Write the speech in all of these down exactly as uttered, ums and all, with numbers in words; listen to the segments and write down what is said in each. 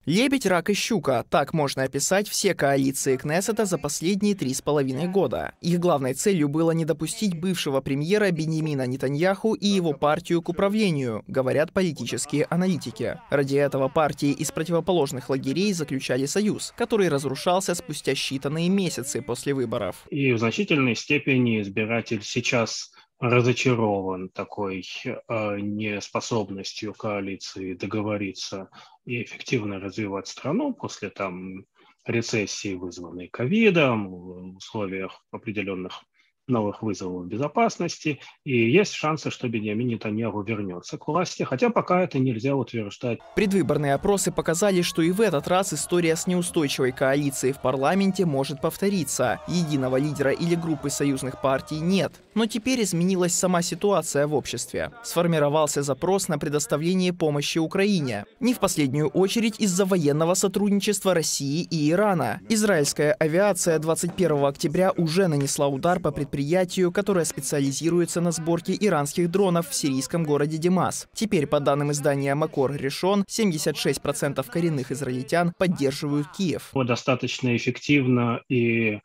Лебедь, рак и щука – так можно описать все коалиции Кнессета за последние три с половиной года. Их главной целью было не допустить бывшего премьера Биньямина Нетаньяху и его партию к управлению, говорят политические аналитики. Ради этого партии из противоположных лагерей заключали союз, который разрушался спустя считанные месяцы после выборов. И в значительной степени избиратель сейчас разочарован такой э, неспособностью коалиции договориться и эффективно развивать страну после там рецессии, вызванной ковидом, в условиях определенных новых вызовов безопасности, и есть шансы, что Биньямин Нетаньяху вернется к власти, хотя пока это нельзя утверждать. Предвыборные опросы показали, что и в этот раз история с неустойчивой коалицией в парламенте может повториться. Единого лидера или группы союзных партий нет. Но теперь изменилась сама ситуация в обществе. Сформировался запрос на предоставление помощи Украине. Не в последнюю очередь из-за военного сотрудничества России и Ирана. Израильская авиация двадцать первого октября уже нанесла удар по предприятию, предприятию, которое специализируется на сборке иранских дронов в сирийском городе Демас. Теперь, по данным издания Макор Решон, семьдесят шесть процентов коренных израильтян поддерживают Киев. Достаточно эффективно и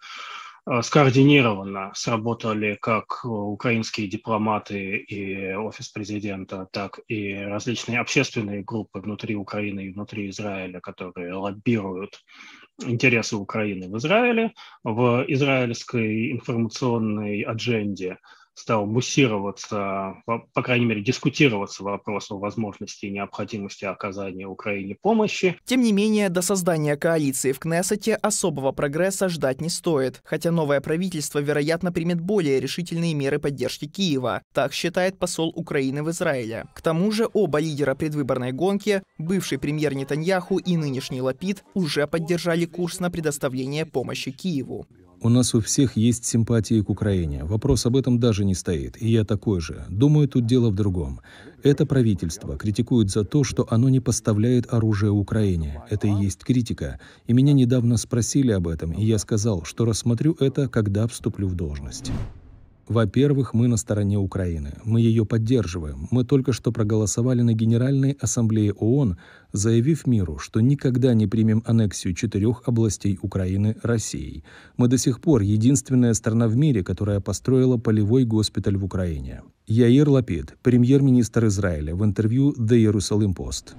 скоординированно сработали как украинские дипломаты и офис президента, так и различные общественные группы внутри Украины и внутри Израиля, которые лоббируют интересы Украины в Израиле. В израильской информационной адженде стал муссироваться, по крайней мере, дискутироваться вопрос о возможности и необходимости оказания Украине помощи. Тем не менее, до создания коалиции в Кнессете особого прогресса ждать не стоит, хотя новое правительство, вероятно, примет более решительные меры поддержки Киева. Так считает посол Украины в Израиле. К тому же оба лидера предвыборной гонки, бывший премьер Нетаньяху и нынешний Лапид, уже поддержали курс на предоставление помощи Киеву. У нас у всех есть симпатии к Украине. Вопрос об этом даже не стоит. И я такой же. Думаю, тут дело в другом. Это правительство критикует за то, что оно не поставляет оружие Украине. Это и есть критика. И меня недавно спросили об этом, и я сказал, что рассмотрю это, когда вступлю в должность. Во-первых, мы на стороне Украины. Мы ее поддерживаем. Мы только что проголосовали на Генеральной Ассамблее ООН, заявив миру, что никогда не примем аннексию четырех областей Украины Россией. Мы до сих пор единственная страна в мире, которая построила полевой госпиталь в Украине. Яир Лапид, премьер-министр Израиля, в интервью The Jerusalem Post.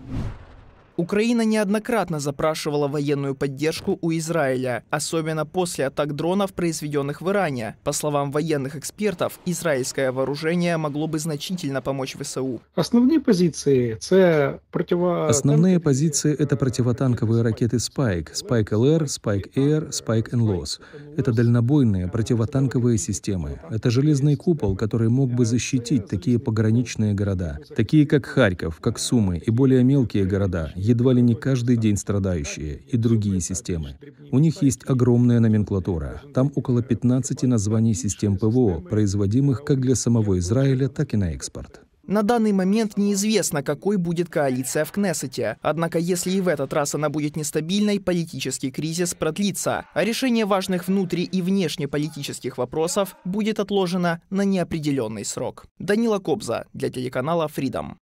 Украина неоднократно запрашивала военную поддержку у Израиля, особенно после атак дронов, произведенных в Иране. По словам военных экспертов, израильское вооружение могло бы значительно помочь ВСУ. Основные позиции это противо... Основные позиции это противотанковые ракеты Spike, Spike эл эр, Spike Air, Spike эн лос. Это дальнобойные противотанковые системы. Это железный купол, который мог бы защитить такие пограничные города, такие как Харьков, как Сумы и более мелкие города, едва ли не каждый день страдающие, и другие системы. У них есть огромная номенклатура. Там около пятнадцати названий систем ПВО, производимых как для самого Израиля, так и на экспорт. На данный момент неизвестно, какой будет коалиция в Кнессете. Однако, если и в этот раз она будет нестабильной, политический кризис продлится, а решение важных внутри- и внешнеполитических вопросов будет отложено на неопределенный срок. Данила Кобза для телеканала Freedom.